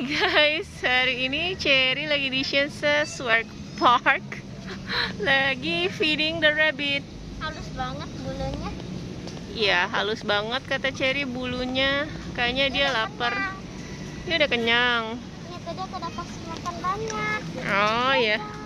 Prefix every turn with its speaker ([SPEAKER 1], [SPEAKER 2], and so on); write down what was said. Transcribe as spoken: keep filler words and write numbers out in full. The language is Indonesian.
[SPEAKER 1] Guys, hari ini Cherry lagi di Shenzhen Work Park. Lagi feeding the rabbit.
[SPEAKER 2] Halus banget bulunya.
[SPEAKER 1] Iya, halus banget kata Cherry bulunya. Kayaknya dia lapar.
[SPEAKER 2] Kenyang.
[SPEAKER 1] Dia udah kenyang.
[SPEAKER 2] Ini tadi aku udah kasih makan banyak.
[SPEAKER 1] Oh ya.